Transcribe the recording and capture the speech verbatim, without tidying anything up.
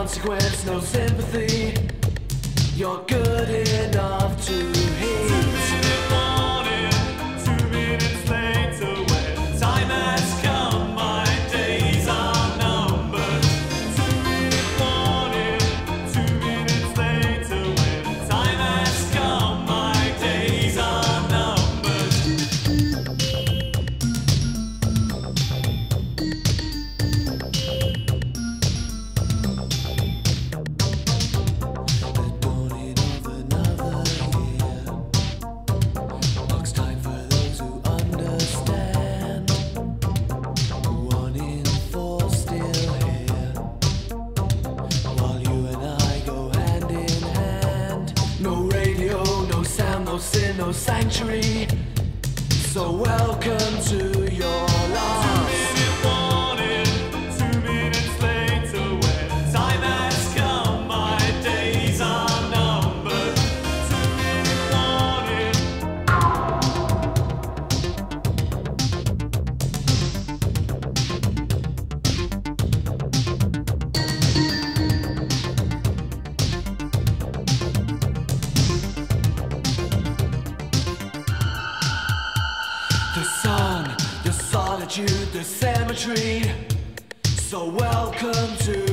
consequence, no sympathy. You're good enough to hate. Two minute warning, two minutes later, when time has come, my days are numbered. Two minute warning, two minutes later, when time has come, my days are numbered. The dawning of another year marks time for those who understand. One in four still here, while you and I go hand in hand. No radio, no sound, no sin, no sanctuary. So welcome to your loss. Two minute warning, two minutes later, when time has come, my days are numbered. Two minute warning. The sun, the solitude, the cemetery. So welcome to